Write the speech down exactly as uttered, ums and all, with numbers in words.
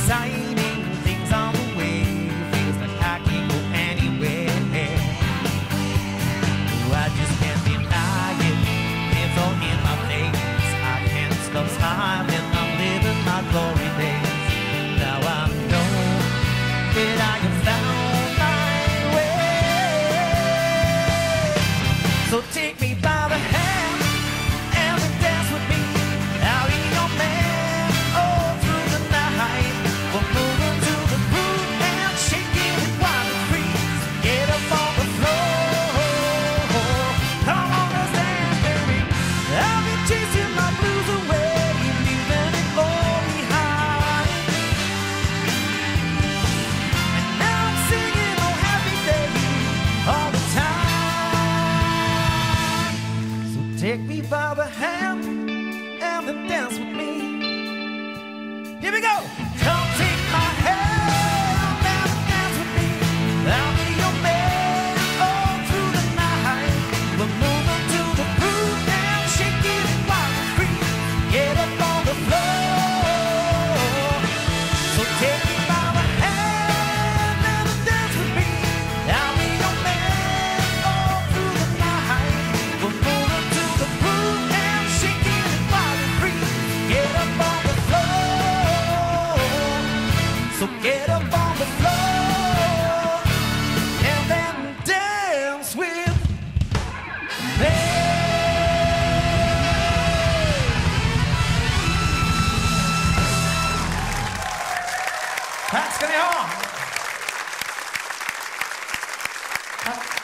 exciting things on the way. Feels like I can go anywhere. Oh, I just can't deny it. It's all in my face. I can't stop smiling. I'm living my glory days. Now I know that I have found my way. So take me by the hand and then dance with me. I'll be your man all through the night. We're moving to the groove and shaking it while it frees. Get up on the floor. Come on, let's dance, baby. I'll be chasing my blues away, leaving it all behind. And now I'm singing oh happy day all the time. So take me by the hand and then dance with me. Here we go. Come take my hand and dance with me. I'll be your man all through the night. We're moving to the groove and shaking it while we free. Get up on the floor. So take me by the hand and dance with me. I'll be your man all through the night. We're moving to the groove and shaking it while we free. Get up on the floor. So get up on the floor and then dance with me. Tack ska ni ha! Tack.